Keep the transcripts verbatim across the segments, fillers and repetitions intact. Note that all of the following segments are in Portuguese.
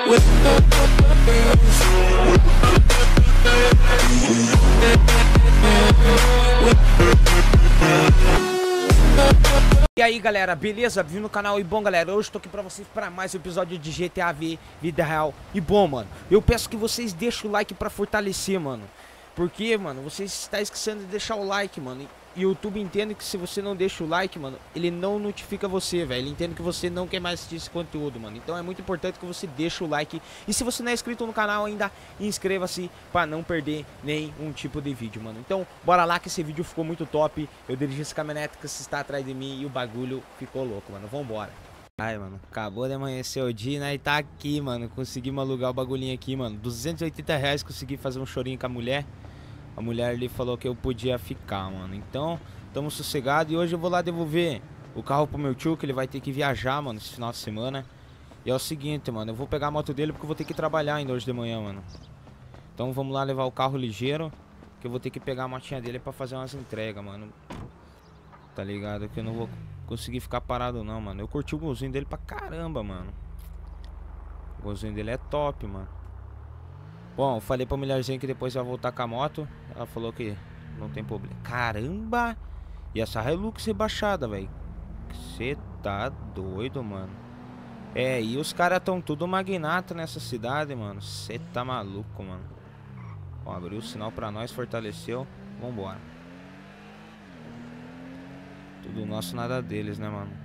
E aí galera, beleza? Bem-vindo no canal. E bom galera, hoje tô aqui pra vocês para mais um episódio de G T A V Vida Real. E bom mano, eu peço que vocês deixem o like pra fortalecer, mano. Porque, mano, vocês estão esquecendo de deixar o like, mano. E o YouTube entende que se você não deixa o like, mano, ele não notifica você, velho. Ele entende que você não quer mais assistir esse conteúdo, mano. Então é muito importante que você deixe o like. E se você não é inscrito no canal ainda, inscreva-se pra não perder nenhum tipo de vídeo, mano. Então, bora lá que esse vídeo ficou muito top. Eu dirigi essa caminhonete que está atrás de mim e o bagulho ficou louco, mano. Vambora. Ai, mano, acabou de amanhecer o dia, né? E tá aqui, mano. Conseguimos alugar o bagulhinho aqui, mano. duzentos e oitenta reais, consegui fazer um chorinho com a mulher. A mulher ali falou que eu podia ficar, mano. Então, tamo sossegado. E hoje eu vou lá devolver o carro pro meu tio, que ele vai ter que viajar, mano, esse final de semana. E é o seguinte, mano, eu vou pegar a moto dele porque eu vou ter que trabalhar ainda hoje de manhã, mano. Então vamos lá levar o carro ligeiro, que eu vou ter que pegar a motinha dele pra fazer umas entregas, mano. Tá ligado? Que eu não vou conseguir ficar parado não, mano. Eu curti o golzinho dele pra caramba, mano. O golzinho dele é top, mano. Bom, eu falei pra mulherzinha que depois vai voltar com a moto. Ela falou que não tem problema. Caramba! E essa Hilux rebaixada, velho. Você tá doido, mano. É, e os caras tão tudo magnata nessa cidade, mano. Você tá maluco, mano. Bom, abriu o sinal pra nós, fortaleceu. Vambora. Tudo nosso, nada deles, né, mano?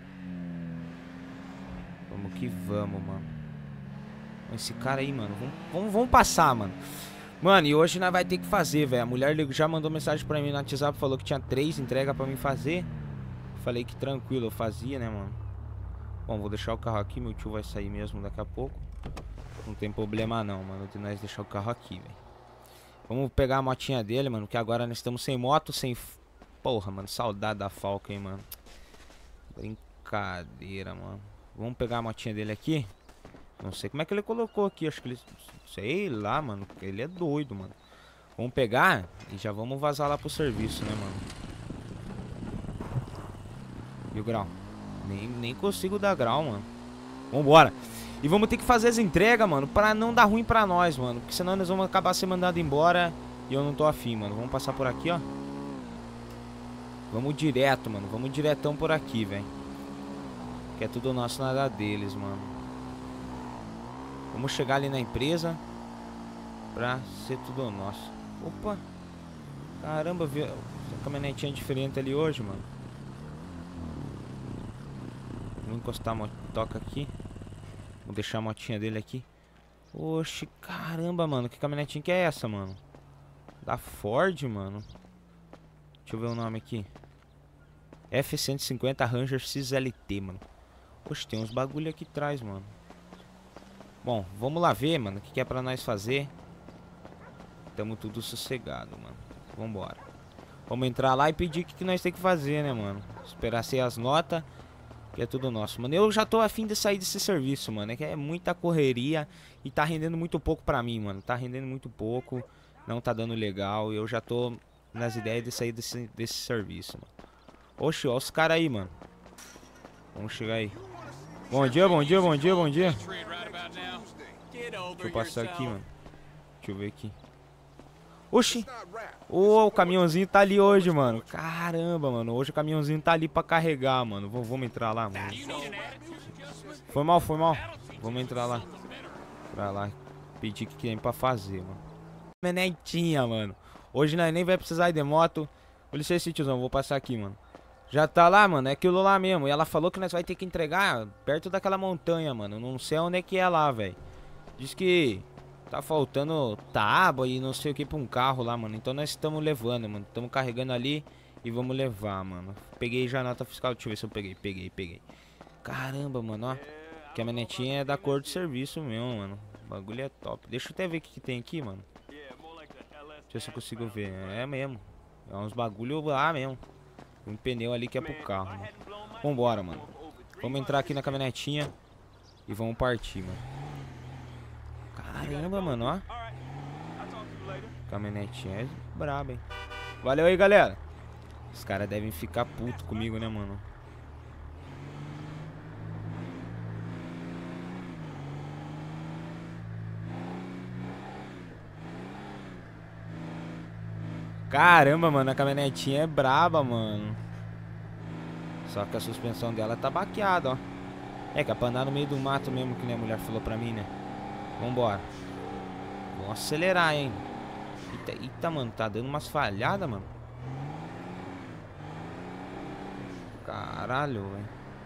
Vamos que vamos, mano. Esse cara aí, mano, vamos, vamos, vamos passar, mano. Mano, e hoje nós vai ter que fazer, velho. A mulher já mandou mensagem pra mim no WhatsApp, falou que tinha três entregas pra mim fazer. Falei que tranquilo, eu fazia, né, mano. Bom, vou deixar o carro aqui, meu tio vai sair mesmo daqui a pouco. Não tem problema não, mano, de nós deixar o carro aqui, velho. Vamos pegar a motinha dele, mano, que agora nós estamos sem moto, sem... Porra, mano, saudade da Falcon, hein, mano. Brincadeira, mano. Vamos pegar a motinha dele aqui. Não sei como é que ele colocou aqui, acho que ele... Sei lá, mano, ele é doido, mano. Vamos pegar e já vamos vazar lá pro serviço, né, mano. E o grau? Nem, nem consigo dar grau, mano. Vambora. E vamos ter que fazer as entregas, mano, pra não dar ruim pra nós, mano. Porque senão nós vamos acabar sendo mandados embora e eu não tô afim, mano. Vamos passar por aqui, ó. Vamos direto, mano. Vamos diretão por aqui, velho. Que é tudo nosso, nada deles, mano. Vamos chegar ali na empresa pra ser tudo nosso. Opa! Caramba, viu? Essa caminhonetinha diferente ali hoje, mano. Vou encostar a motoca aqui. Vou deixar a motinha dele aqui. Oxe, caramba, mano. Que caminhonetinha que é essa, mano? Da Ford, mano. Deixa eu ver o nome aqui. F cento e cinquenta Ranger X L T, mano. Oxe, tem uns bagulho aqui atrás, mano. Bom, vamos lá ver, mano, o que, que é pra nós fazer. Tamo tudo sossegado, mano. Vambora. Vamos entrar lá e pedir o que, que nós tem que fazer, né, mano. Esperar ser as notas, que é tudo nosso, mano. Eu já tô afim de sair desse serviço, mano. É que é muita correria e tá rendendo muito pouco pra mim, mano. Tá rendendo muito pouco, não tá dando legal. E eu já tô nas ideias de sair desse, desse serviço, mano. Oxe, ó os caras aí, mano. Vamos chegar aí. Bom dia, bom dia, bom dia, bom dia. Deixa eu passar aqui, mano. Deixa eu ver aqui. Oxi. Ô, oh, o caminhãozinho tá ali hoje, mano. Caramba, mano. Hoje o caminhãozinho tá ali pra carregar, mano. V vamos entrar lá, mano. Foi mal, foi mal. Vamos entrar lá. Pra lá. Pedir o que tem pra fazer, mano. Caminhonetinha, mano. Hoje nós nem vai precisar ir de moto. Com licença, tiozão. Vou passar aqui, mano. Já tá lá, mano, é aquilo lá mesmo. E ela falou que nós vai ter que entregar perto daquela montanha, mano. Não sei onde é que é lá, velho. Diz que tá faltando tábua e não sei o que pra um carro lá, mano. Então nós estamos levando, mano. Estamos carregando ali e vamos levar, mano. Peguei já a nota fiscal. Deixa eu ver se eu peguei. Peguei, peguei. Caramba, mano, ó. Que a caminhonetinha é da cor do serviço mesmo, mano. O bagulho é top. Deixa eu até ver o que, que tem aqui, mano. Deixa eu ver se eu consigo ver. É mesmo. É uns bagulho lá mesmo. Um pneu ali que é pro carro, mano. Vambora, mano. Vamos entrar aqui na caminhonetinha e vamos partir, mano. Caramba, mano, ó. Caminhonetinha é braba, hein. Valeu aí, galera. Os caras devem ficar puto comigo, né, mano. Caramba, mano, a caminhonetinha é braba, mano. Só que a suspensão dela tá baqueada, ó. É que é pra andar no meio do mato mesmo, que nem a mulher falou pra mim, né? Vambora. Vamos acelerar, hein. Eita, eita, mano, tá dando umas falhadas, mano. Caralho, velho.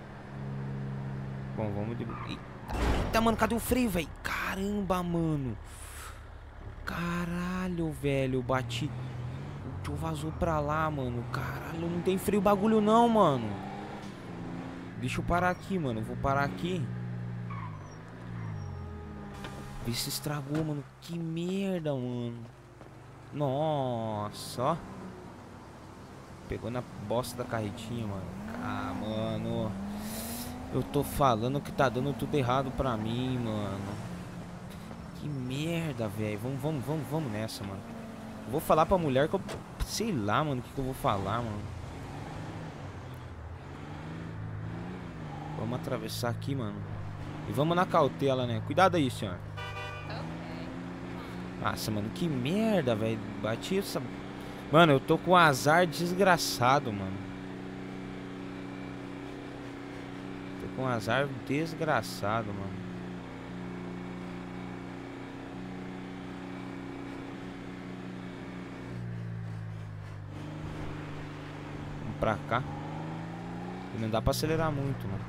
Bom, vamos de... Eita, eita, mano, cadê o freio, velho? Caramba, mano. Caralho, velho, eu bati... O tio vazou pra lá, mano. Caralho, não tem freio bagulho não, mano. Deixa eu parar aqui, mano. Vou parar aqui. Vê se estragou, mano. Que merda, mano. Nossa, ó. Pegou na bosta da carretinha, mano. Ah, mano. Eu tô falando que tá dando tudo errado pra mim, mano. Que merda, velho. Vamos, vamos, vamos, vamos nessa, mano. Vou falar pra mulher que eu... Sei lá, mano, o que, que eu vou falar, mano. Vamos atravessar aqui, mano. E vamos na cautela, né? Cuidado aí, senhor. Nossa, mano, que merda, velho. Bati essa... Mano, eu tô com um azar desgraçado, mano. Tô com um azar desgraçado, mano. Vamos pra cá. E não dá pra acelerar muito, mano.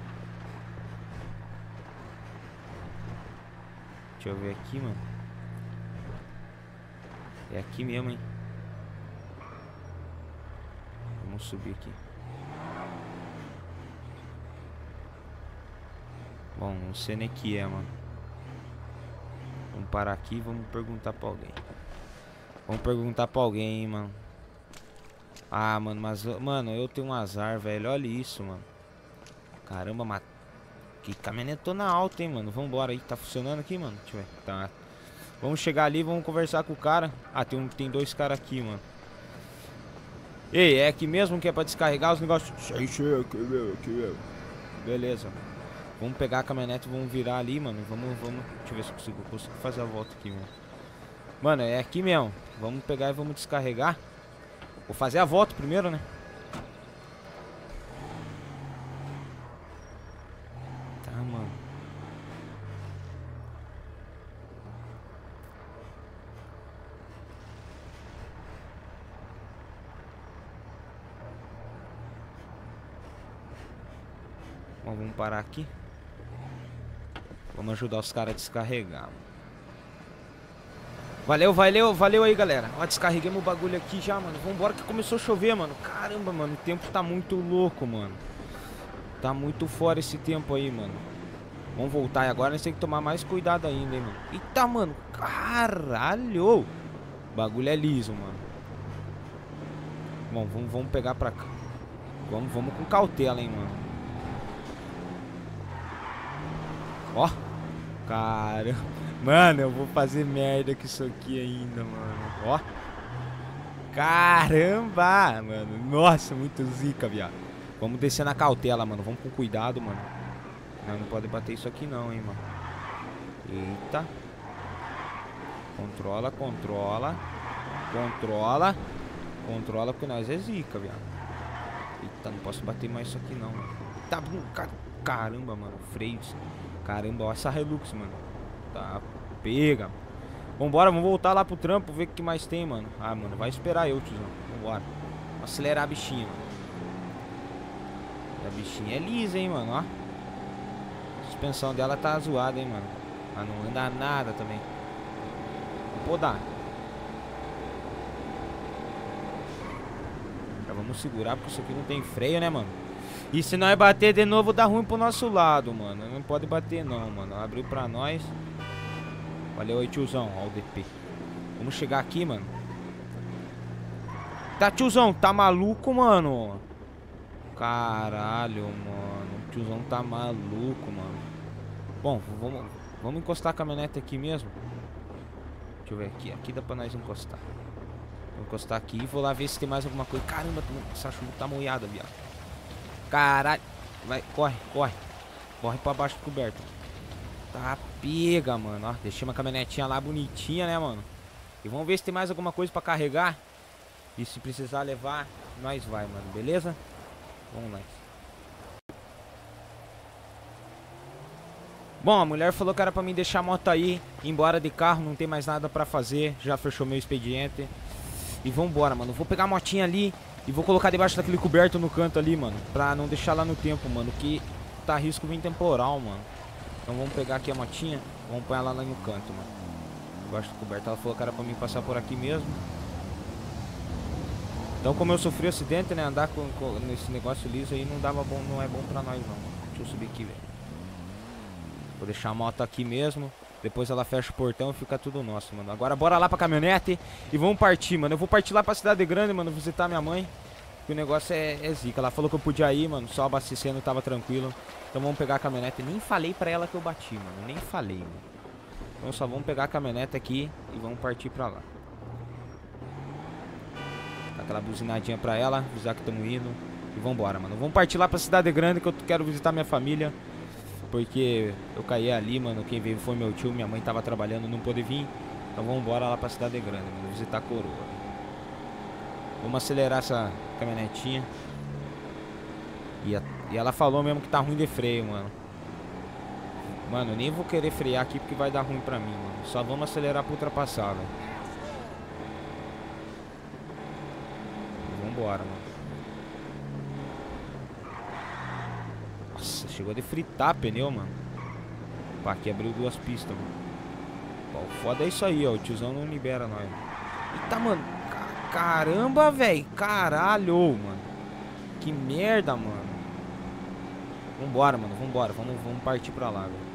Deixa eu ver aqui, mano. É aqui mesmo, hein. Vamos subir aqui. Bom, não sei nem que é, mano. Vamos parar aqui e vamos perguntar pra alguém. Vamos perguntar pra alguém, hein, mano. Ah, mano, mas... Mano, eu tenho um azar, velho. Olha isso, mano. Caramba, mas... Que caminhonetona alta, hein, mano. Vambora aí. Tá funcionando aqui, mano? Deixa eu ver. Tá. Vamos chegar ali, vamos conversar com o cara. Ah, tem, um, tem dois caras aqui, mano. Ei, é aqui mesmo que é pra descarregar os negócios? Sei, sei, aqui mesmo, aqui mesmo. Beleza. Vamos pegar a caminhonete e vamos virar ali, mano. Vamos, vamos... Deixa eu ver se eu consigo, consigo fazer a volta aqui, mano. Mano, é aqui mesmo. Vamos pegar e vamos descarregar. Vou fazer a volta primeiro, né? Tá, mano. Bom, vamos parar aqui. Vamos ajudar os caras a descarregar. Valeu, valeu, valeu aí, galera. Ó, descarreguemos o bagulho aqui já, mano. Vambora que começou a chover, mano. Caramba, mano, o tempo tá muito louco, mano. Tá muito fora esse tempo aí, mano. Vamos voltar e agora nós temos que tomar mais cuidado ainda, hein, mano. Eita, mano. Caralho. O bagulho é liso, mano. Bom, vamos, vamos pegar pra cá. Vamos, vamos com cautela, hein, mano. Ó. Caramba. Mano, eu vou fazer merda com isso aqui ainda, mano. Ó. Caramba, mano. Nossa, muito zica, viado. Vamos descer na cautela, mano. Vamos com cuidado, mano. Não, não pode bater isso aqui não, hein, mano. Eita. Controla, controla. Controla. Controla, porque nós é zica, viado. Eita, não posso bater mais isso aqui não, mano. Tá bom, caramba, mano. Freios. Caramba, olha essa Hilux, mano. Tá, pega. Vambora, vamos voltar lá pro trampo, ver o que mais tem, mano. Ah, mano, vai esperar eu, tiozão. Vambora. Vamos acelerar a bichinha, mano. A bichinha é lisa, hein, mano, ó. A suspensão dela tá zoada, hein, mano. Ah, não anda nada também. Vou podar. Já vamos segurar, porque isso aqui não tem freio, né, mano. E se nós bater de novo, dá ruim pro nosso lado, mano. Não pode bater não, mano. Abriu pra nós. Valeu aí, tiozão. Ó o D P. Vamos chegar aqui, mano. Tá, tiozão. Tá maluco, mano? Caralho, mano. O tiozão tá maluco, mano. Bom, vamos, vamos encostar a caminhonete aqui mesmo. Deixa eu ver aqui. Aqui dá pra nós encostar. Vou encostar aqui e vou lá ver se tem mais alguma coisa. Caramba, essa chuva tá molhada, viado. Caralho. Vai, corre, corre. Corre pra baixo do coberto. Tá, pega, mano. Ó, deixei uma caminhonetinha lá bonitinha, né, mano? E vamos ver se tem mais alguma coisa pra carregar. E se precisar levar, nós vai, mano, beleza? Vamos lá. Bom, a mulher falou que era pra mim deixar a moto aí, ir embora de carro, não tem mais nada pra fazer. Já fechou meu expediente. E vambora, mano. Vou pegar a motinha ali e vou colocar debaixo daquele coberto no canto ali, mano. Pra não deixar lá no tempo, mano, que tá risco vir temporal, mano. Então vamos pegar aqui a motinha, vamos pôr ela lá no canto, mano. Debaixo do coberto. Ela falou que era pra mim passar por aqui mesmo. Então, como eu sofri um acidente, né, andar com, com, nesse negócio liso aí não dava bom, não é bom pra nós, não. Deixa eu subir aqui, velho. Vou deixar a moto aqui mesmo. Depois ela fecha o portão e fica tudo nosso, mano. Agora bora lá pra caminhonete e vamos partir, mano. Eu vou partir lá pra Cidade Grande, mano, visitar minha mãe. Que o negócio é, é zica. Ela falou que eu podia ir, mano, só abastecendo, tava tranquilo. Então vamos pegar a caminhonete. Nem falei pra ela que eu bati, mano. Nem falei, mano. Então só vamos pegar a caminhonete aqui e vamos partir pra lá. Dá aquela buzinadinha pra ela, avisar que estamos indo. E vambora, mano. Vamos partir lá pra Cidade Grande que eu quero visitar minha família. Porque eu caí ali, mano. Quem veio foi meu tio, minha mãe tava trabalhando, não pôde vir. Então vamos embora lá pra Cidade Grande, mano. Visitar a coroa. Vamos acelerar essa caminhonetinha. E, a, e ela falou mesmo que tá ruim de freio, mano. Mano, eu nem vou querer frear aqui porque vai dar ruim pra mim, mano. Só vamos acelerar pra ultrapassar, velho. Vambora, mano. Nossa, chegou a de fritar pneu, mano. Pá, aqui abriu duas pistas, mano. Pô, o foda é isso aí, ó. O tiozão não libera nós. Eita, mano. Caramba, velho. Caralho, mano. Que merda, mano. Vambora, mano. Vambora. Vamos, vamos partir pra lá, velho.